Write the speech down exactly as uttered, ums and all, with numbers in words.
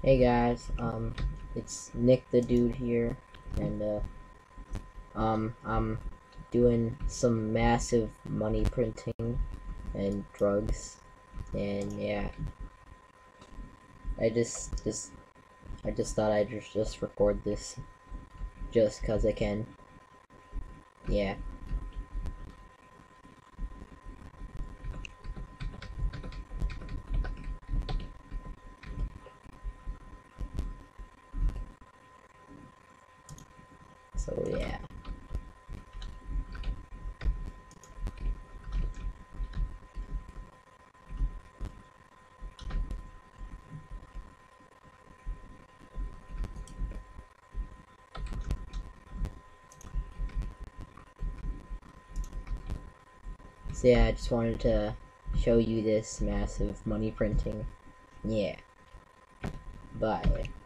Hey guys, um, it's Nick the Dude here, and uh, um, I'm doing some massive money printing and drugs, and yeah, I just, just, I just thought I'd just, just record this, just cause I can, yeah. So yeah. So yeah, I just wanted to show you this massive money printing. Yeah. Bye.